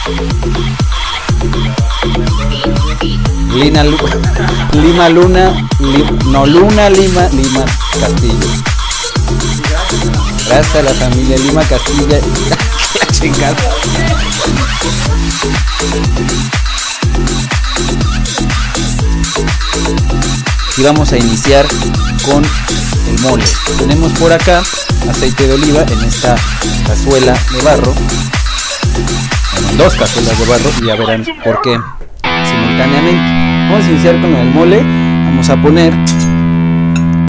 Lima Castillo. Gracias a la familia Lima Castilla. La chingada. Y vamos a iniciar con el mole. Tenemos por acá aceite de oliva en esta cazuela de barro. Bueno, 2 cazuelas de barro y ya verán por qué simultáneamente. Vamos a iniciar con el mole. Vamos a poner